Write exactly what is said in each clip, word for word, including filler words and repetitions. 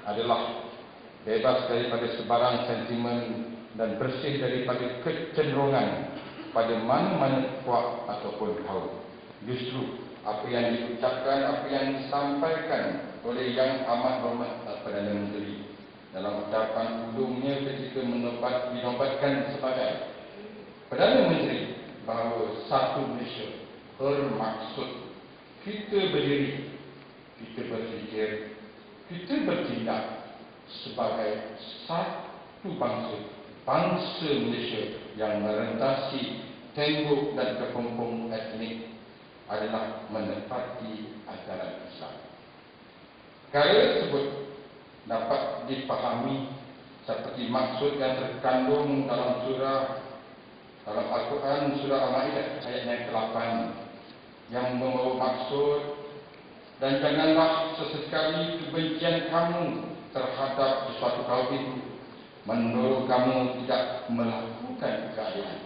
adalah bebas daripada sebarang sentimen dan bersih daripada kecenderungan pada mana-mana puak ataupun kaum. Justru apa yang diucapkan, apa yang disampaikan oleh Yang Amat Hormat Perdana Menteri dalam ucapan hujungnya ketika menobat, dinobatkan sebagai Perdana Menteri bahawa satu Malaysia bermaksud kita berdiri, kita berfikir, kita bertindak sebagai satu bangsa, bangsa Malaysia yang merentasi tembok dan kepompong etnik adalah menepati ajaran Islam. Perkara tersebut dapat dipahami seperti maksud yang terkandung dalam surah dalam Al-Quran surah Al-Maidah ayat yang ke lapan yang membawa maksud, dan janganlah sesekali kebencian kamu terhadap sesuatu kaum itu mendorong kamu tidak melakukan keadilan.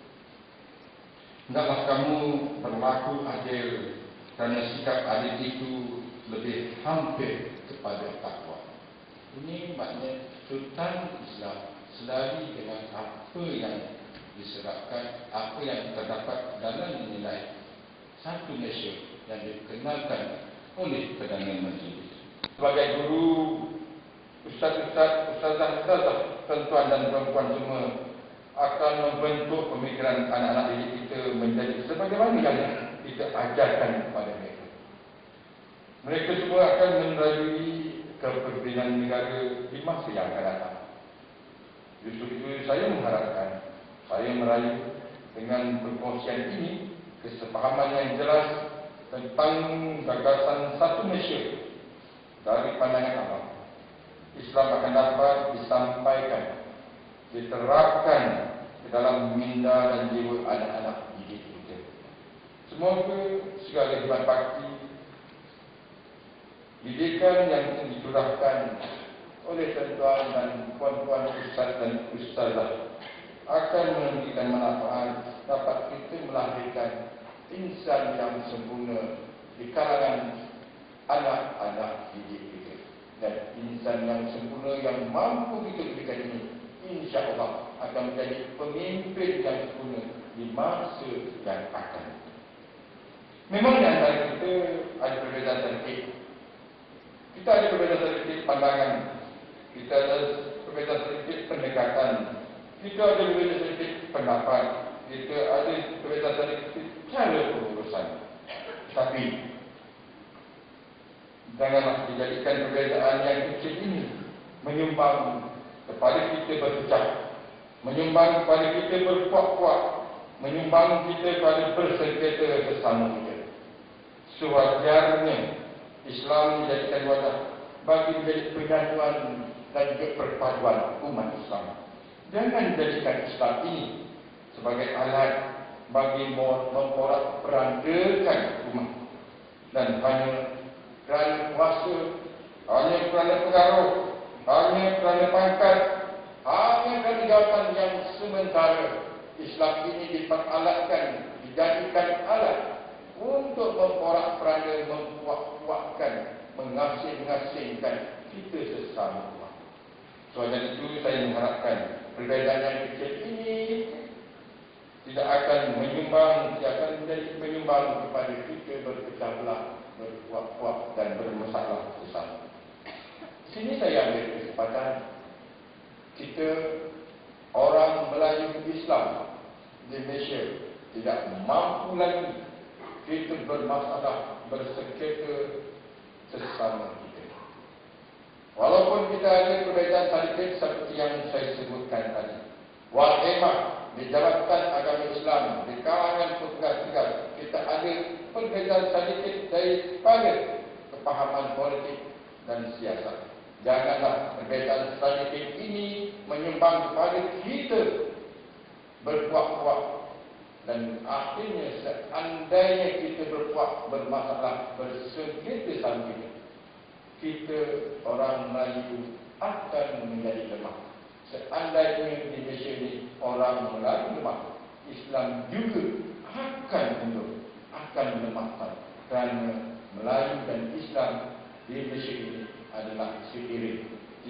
Hendaklah kamu berlaku adil kerana sikap adil itu lebih hampir kepada takwa. Ini maknanya Sultan Islam selari dengan apa yang diserapkan, apa yang terdapat dalam nilai satu Malaysia yang dikenalkan oleh Perdana Menteri. Sebagai guru, ustaz-ustaz, ustazah-ustazah, tuan-tuan dan puan-puan semua akan membentuk pemikiran anak-anak didik kita menjadi sebagaimana yang kita ajarkan kepada mereka. Mereka semua akan menerajui kepimpinan negara di masa yang akan datang. Justru itu saya mengharapkan, saya merayu dengan perkongsian ini kesepahaman yang jelas tentang gagasan satu Malaysia dari pandangan abang. Islam akan dapat disampaikan, diterapkan ke dalam minda dan jiwa anak-anak didik kita. Semoga segala khidmat bakti, didikan yang dicurahkan oleh tuan-tuan dan puan-puan ustaz dan ustazah akan memberikan manfaat, dapat kita melahirkan insan yang sempurna di kalangan anak-anak didik kita. Dan insan yang sempurna yang mampu kita berikan ini, insya Allah akan menjadi pemimpin yang sempurna di masa yang akan. Memang di antara kita ada perbezaan sedikit. Kita ada perbezaan sedikit pandangan, kita ada perbezaan sedikit pendekatan, kita ada perbezaan sedikit pendapat, kita ada perbezaan sedikit cara pengurusan. Tapi janganlah dijadikan perbezaan yang kecil ini menyumbang kepada kita berpecah, menyumbang kepada kita berpuak-puak, menyumbang kita kepada bersengketa bersama kita. Sewajarnya Islam dijadikan wadah bagi menjadi penyatuan dan juga perpaduan umat Islam. Jangan jadikan Islam ini sebagai alat bagi memporak-perandakan umat, dan hanya kerana kuasa, hanya kerana pengaruh, hanya kerana pangkat, hanya kerana jawatan yang sementara, Islam ini diperalatkan, dijadikan alat untuk memporak-peranda, mempuak-puakkan, mengasing-asingkan kita sesama umat. Sebab itu saya mengharapkan perbezaan yang kecil ini tidak akan menyumbang, tidak akan menjadi penyumbang kepada kita berpecah belah, berpuak-puak dan bermasalah bersama. Di sini saya ambil kesempatan, kita orang Melayu Islam di Malaysia tidak mampu lagi kita bermasalah, bersengketa sesama kita. Walaupun kita ada perbezaan sedikit seperti yang saya sebutkan tadi. Wal hemah di Jabatan Agama Islam, di kalangan petugas-petugas, kita ada perbezaan sedikit daripada kepahaman politik dan siasat. Janganlah perbezaan sedikit ini menyumbang kepada kita berpuak-puak, dan akhirnya seandainya kita berpuak, bermasalah, bersengketa sama kita, kita orang Melayu akan menjadi lemah. Seandainya di Malaysia ini orang Melayu lemah, Islam juga akan mundur, akan melemahkan, kerana Melayu dan Islam di Malaysia ini adalah seiring.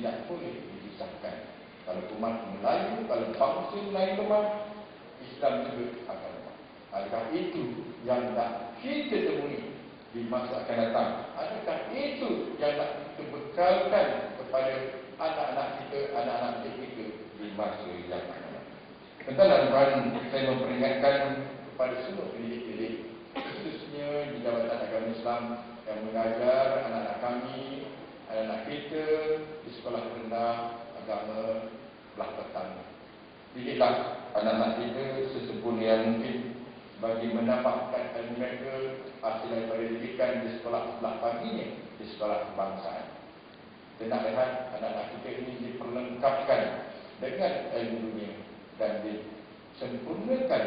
tidak boleh dipisahkan. Kalau umat Melayu, kalau bangsa Melayu lemah, Islam juga akan lemah. Adakah itu yang nak kita temui di masa akan datang? Adakah itu yang nak kita bekalkan kepada anak-anak kita, anak-anak kita di masa yang akan datang? Tuan-tuan, saya memperingatkan kepada semua pendidik-pendidik, khususnya di Jabatan Agama Islam yang mengajar anak-anak kami, anak-anak kita di sekolah rendah agama belah petang. Didiklah anak-anak kita sesempurna yang mungkin bagi mendapatkan ilmu mereka hasil daripada didikan di sekolah sebelah paginya, di sekolah kebangsaan. Kita nak lihat anak-anak kita ini diperlengkapkan dengan ilmu dunia dan disempurnakan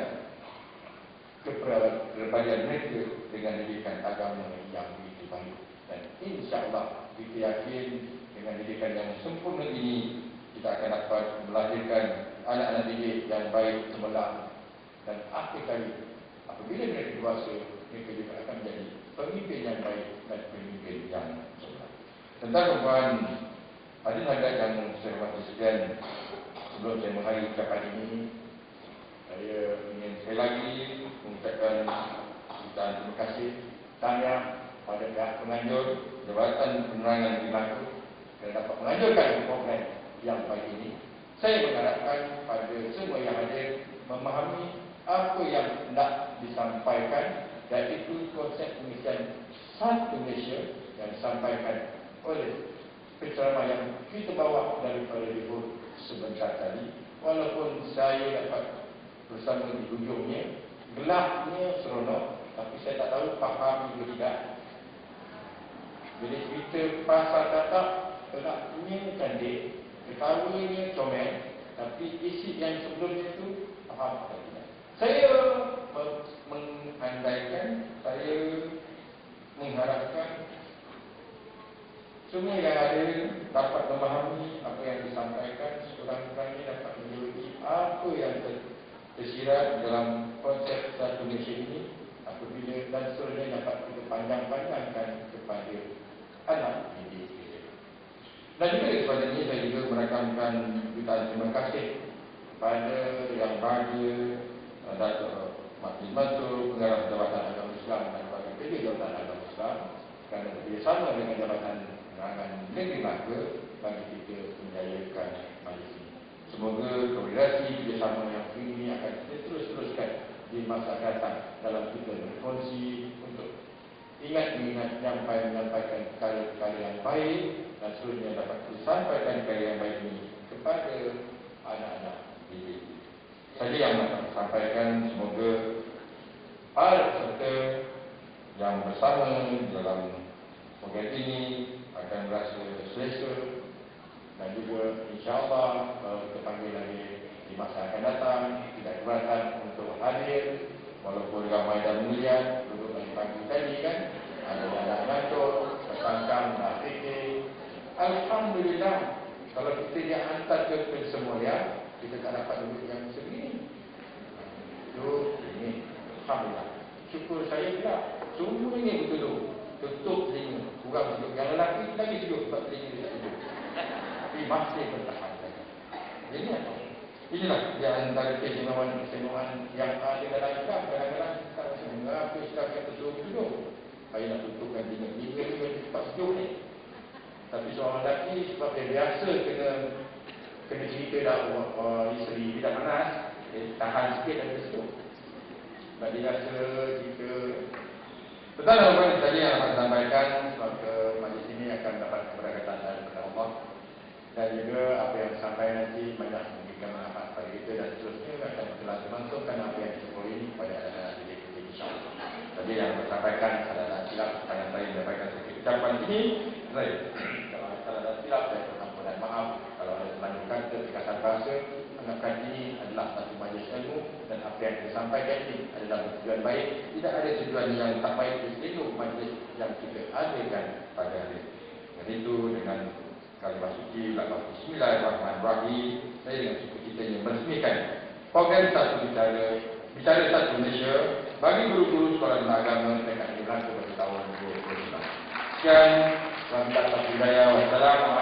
kepribadian mereka dengan didikan agama yang begitu baik. Dan insya-Allah kita yakin dengan didikan yang sempurna ini kita akan dapat melahirkan anak-anak didik yang baik cemerlang, dan akhir kali apabila mereka dewasa, mereka juga akan menjadi pemimpin yang baik dan pemimpin yang cemerlang. Tentang tuan hadirin hadirat yang saya hormati sekalian, sebelum saya mengakhiri ucapan ini, saya ingin sekali lagi mengucapkan ucapan terima kasih tahniah pada pihak penganjur Jabatan Penerangan Berlaku kerana dapat menganjurkan program yang baik ini. Saya mengharapkan pada semua yang hadir memahami apa yang nak disampaikan, iaitu konsep pengisian satu Malaysia yang disampaikan oleh penceramah yang kita bawa daripada Ibu sebentar tadi. Walaupun saya dapat bersama di hujungnya, gelapnya seronok, tapi saya tak tahu faham juga tidak. Jadi cerita pasal tatap, gelapnya cantik, ketawanya comel, tapi isi yang sebelumnya itu faham atau tidak. Saya mengandaikan, saya mengharapkan semua yang ada dapat memahami apa yang disampaikan, sekurang-kurangnya dapat mengerti apa yang tersirat dalam konsep satu Malaysia ini, apabila dan seterusnya dapat kita panjang-panjangkan kepada anak didik kita. Dan juga kepada ini saya juga merakamkan jutaan terima kasih kepada yang bahagia Datuk Mahathir Mansur, Pengarah Jabatan Agama Islam dan kepada P D Jabatan Agama Islam kerana bekerjasama dengan Jabatan Penerangan Negeri Melaka bagi kita menjayakan majlis ini. Semoga koordinasi kerjasama yang ini akan kita terus-teruskan di masa datang dalam kita berkongsi untuk ingat mengingat nyampai menyampaikan perkara-perkara yang baik dan seterusnya dapat disampaikan perkara yang baik ini kepada anak-anak didik. Saja yang nak sampaikan, semoga para peserta yang bersama dalam program ini akan merasa selesa dan juga insya-Allah kalau kita panggil lagi di masa akan datang tidak keberatan untuk hadir walaupun ramai dan mulia duduk lagi pagi tadi kan, ada yang nak ngantuk, tersangkang, nak fikir. Alhamdulillah kalau kita yang hantar ke pensemuanya kita tak dapat duduk yang segini. Duduk ini, alhamdulillah. Syukur saya pula semua ini betul-betul tutup telinga, kurang duduk. Yang lelaki lagi duduk sebab telinga dia tak duduk. Tapi masih bertahan lagi. Jadi apa? Inilah di antara keistimewaan-keistimewaan yang ada dalam Islam. Kadang-kadang kita rasa mengapa Islam kata suruh duduk. Saya nak tutupkan telinga-telinga ni bagi cepat sejuk ni. Tapi seorang lelaki sebab dia biasa kena kena cerita dah uh, isteri tidak panas, dia tahan sikit dan sejuk. Sebab dia rasa jika betul apa tadi yang akan sampaikan sebab ke majlis ini akan dapat keberkatan daripada Allah dan juga apa yang disampaikan nanti banyak memberikan manfaat pada kita dan seterusnya akan telah dimasukkan apa yang disebut ini kepada anak-anak didik kita insya-Allah. Tadi yang disampaikan adalah silap pada saya menyampaikan sedikit ucapan ini. Baik. Kalau ada silap saya mohon dan maaf kalau ada terlanjur kata perkataan bahasa. Anggapkan ini adalah satu majlis ilmu dan apa yang disampaikan ini adalah tujuan baik. Tidak ada tujuan yang tak baik di seluruh majlis yang kita adakan pada hari ini. Dan itu dengan kalimah suci lafaz Bismillahirrahmanirrahim, saya dengan sukacita yang meresmikan program satu bicara bicara satu Malaysia bagi guru-guru sekolah dan agama dekat di Melaka pada tahun dua ribu dua puluh sembilan. Sekian, wabillahi taufiq hidayah. Wassalamualaikum.